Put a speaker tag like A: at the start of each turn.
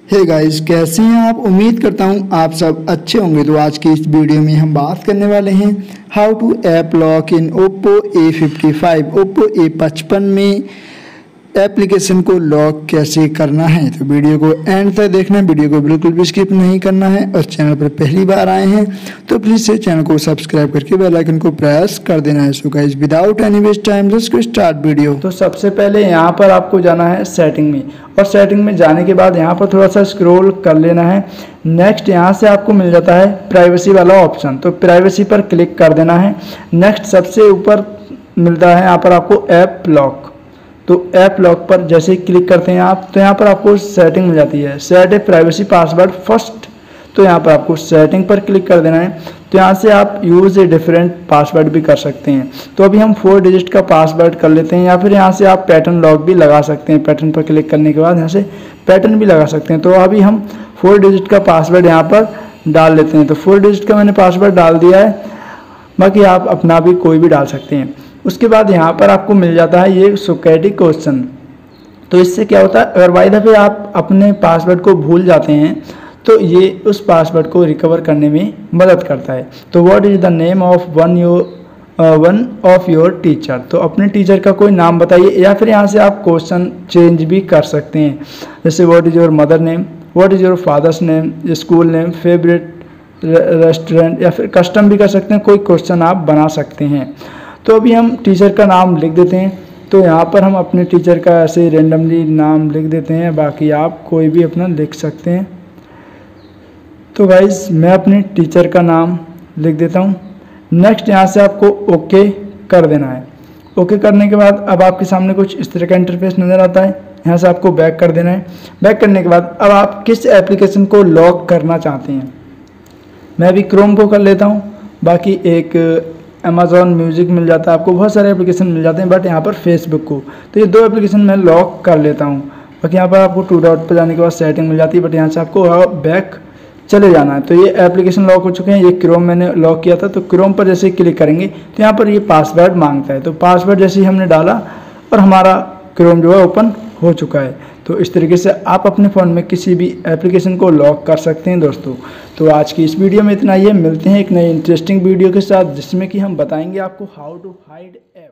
A: Hey guys, कैसे हैं आप। उम्मीद करता हूं आप सब अच्छे होंगे। तो आज की इस वीडियो में हम बात करने वाले हैं how to app lock in Oppo A55 Oppo A55 में एप्लीकेशन को लॉक कैसे करना है। तो वीडियो को एंड तक देखना, वीडियो को बिल्कुल भी स्किप नहीं करना है। और चैनल पर पहली बार आए हैं तो प्लीज़ से चैनल को सब्सक्राइब करके बेल आइकन को प्रेस कर देना है। So guys, without any waste time let's start video.
B: तो सबसे पहले यहाँ पर आपको जाना है सेटिंग में, और सेटिंग में जाने के बाद यहाँ पर थोड़ा सा स्क्रॉल कर लेना है। नेक्स्ट यहाँ से आपको मिल जाता है प्राइवेसी वाला ऑप्शन, तो प्राइवेसी पर क्लिक कर देना है। नेक्स्ट सबसे ऊपर मिलता है यहाँ पर आपको ऐप लॉक, तो ऐप लॉक पर जैसे ही क्लिक करते हैं आप तो यहाँ पर आपको सेटिंग मिल जाती है, set a privacy password first. तो यहाँ पर आपको सेटिंग पर क्लिक कर देना है। तो यहाँ से आप यूज़ ए डिफरेंट पासवर्ड भी कर सकते हैं। तो अभी हम 4 डिजिट का पासवर्ड कर लेते हैं, या फिर यहाँ से आप पैटर्न लॉक भी लगा सकते हैं। पैटर्न पर क्लिक करने के बाद यहाँ से पैटर्न भी लगा सकते हैं। तो अभी हम 4 डिजिट का पासवर्ड यहाँ पर डाल लेते हैं। तो 4 डिजिट का मैंने पासवर्ड डाल दिया है, बाकी आप अपना भी कोई भी डाल सकते हैं। उसके बाद यहाँ पर आपको मिल जाता है ये सिक्योरिटी क्वेश्चन। तो इससे क्या होता है, अगर बाय द वे आप अपने पासवर्ड को भूल जाते हैं तो ये उस पासवर्ड को रिकवर करने में मदद करता है। तो what is the name of one of your teacher, तो अपने टीचर का कोई नाम बताइए, या फिर यहाँ से आप क्वेश्चन चेंज भी कर सकते हैं। जैसे what is your mother name, what is your father's name, school name, favourite restaurant, या फिर कस्टम भी कर सकते हैं। कोई क्वेश्चन आप बना सकते हैं। तो अभी हम टीचर का नाम लिख देते हैं। तो यहाँ पर हम अपने टीचर का ऐसे रेंडमली नाम लिख देते हैं, बाकी आप कोई भी अपना लिख सकते हैं। तो गाइस, मैं अपने टीचर का नाम लिख देता हूँ। नेक्स्ट यहाँ से आपको ओके कर देना है। ओके करने के बाद अब आपके सामने कुछ इस तरह का इंटरफेस नज़र आता है। यहाँ से आपको बैक कर देना है। बैक करने के बाद अब आप किस एप्लीकेशन को लॉक करना चाहते हैं, मैं अभी क्रोम को कर लेता हूँ। बाकी एक अमेज़ॉन म्यूज़िक मिल जाता है, आपको बहुत सारे एप्लीकेशन मिल जाते हैं, बट यहाँ पर फेसबुक को, तो ये 2 एप्लीकेशन मैं लॉक कर लेता हूँ। बाकी यहाँ पर आपको 2 डॉट पर जाने के बाद सेटिंग मिल जाती है, बट यहाँ से आपको बैक चले जाना है। तो ये एप्लीकेशन लॉक हो चुके हैं। ये क्रोम मैंने लॉक किया था, तो क्रोम पर जैसे ही क्लिक करेंगे तो यहाँ पर ये पासवर्ड मांगता है। तो पासवर्ड जैसे ही हमने डाला और हमारा क्रोम जो है ओपन हो चुका है। तो इस तरीके से आप अपने फ़ोन में किसी भी एप्लीकेशन को लॉक कर सकते हैं दोस्तों। तो आज की इस वीडियो में इतना ही है। मिलते हैं एक नई इंटरेस्टिंग वीडियो के साथ, जिसमें कि हम बताएंगे आपको हाउ टू हाइड